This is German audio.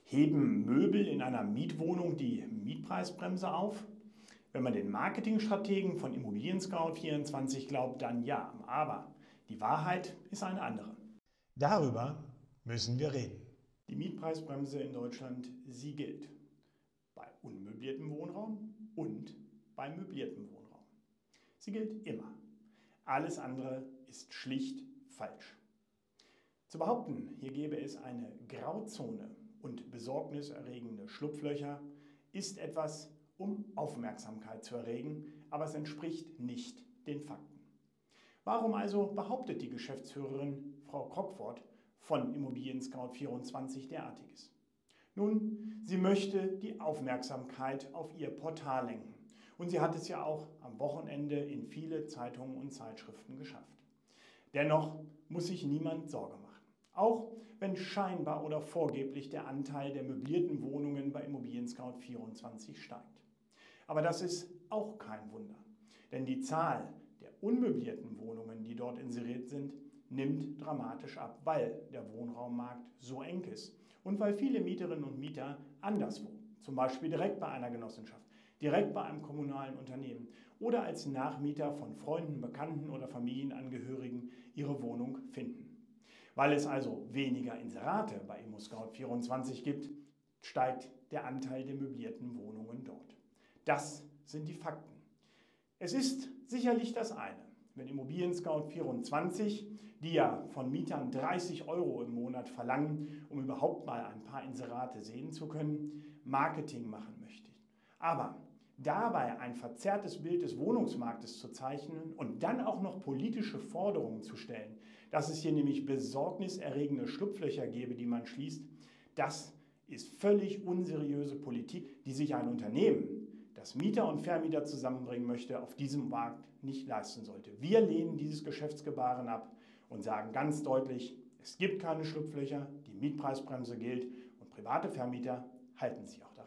Heben Möbel in einer Mietwohnung die Mietpreisbremse auf? Wenn man den Marketingstrategen von Immobilien Scout24 glaubt, dann ja. Aber die Wahrheit ist eine andere. Darüber müssen wir reden. Die Mietpreisbremse in Deutschland, sie gilt bei unmöbliertem Wohnraum und bei möbliertem Wohnraum. Sie gilt immer. Alles andere ist schlicht falsch. Zu behaupten, hier gäbe es eine Grauzone und besorgniserregende Schlupflöcher, ist etwas, um Aufmerksamkeit zu erregen, aber es entspricht nicht den Fakten. Warum also behauptet die Geschäftsführerin Frau Crockford von Immobilien Scout24 derartiges? Nun, sie möchte die Aufmerksamkeit auf ihr Portal lenken. Und sie hat es ja auch am Wochenende in viele Zeitungen und Zeitschriften geschafft. Dennoch muss sich niemand Sorge machen. Auch wenn scheinbar oder vorgeblich der Anteil der möblierten Wohnungen bei Immobilien Scout24 steigt. Aber das ist auch kein Wunder, denn die Zahl der unmöblierten Wohnungen, die dort inseriert sind, nimmt dramatisch ab, weil der Wohnraummarkt so eng ist und weil viele Mieterinnen und Mieter anderswo, zum Beispiel direkt bei einer Genossenschaft, direkt bei einem kommunalen Unternehmen oder als Nachmieter von Freunden, Bekannten oder Familienangehörigen ihre Wohnung finden. Weil es also weniger Inserate bei ImmoScout24 gibt, steigt der Anteil der möblierten Wohnungen dort. Das sind die Fakten. Es ist sicherlich das eine, wenn Immobilien Scout24, die ja von Mietern 30 € im Monat verlangen, um überhaupt mal ein paar Inserate sehen zu können, Marketing machen möchte. Aber dabei ein verzerrtes Bild des Wohnungsmarktes zu zeichnen und dann auch noch politische Forderungen zu stellen, dass es hier nämlich besorgniserregende Schlupflöcher gäbe, die man schließt, das ist völlig unseriöse Politik, die sich ein Unternehmen, das Mieter und Vermieter zusammenbringen möchte, auf diesem Markt nicht leisten sollte. Wir lehnen dieses Geschäftsgebaren ab und sagen ganz deutlich, es gibt keine Schlupflöcher, die Mietpreisbremse gilt und private Vermieter halten sich auch daran.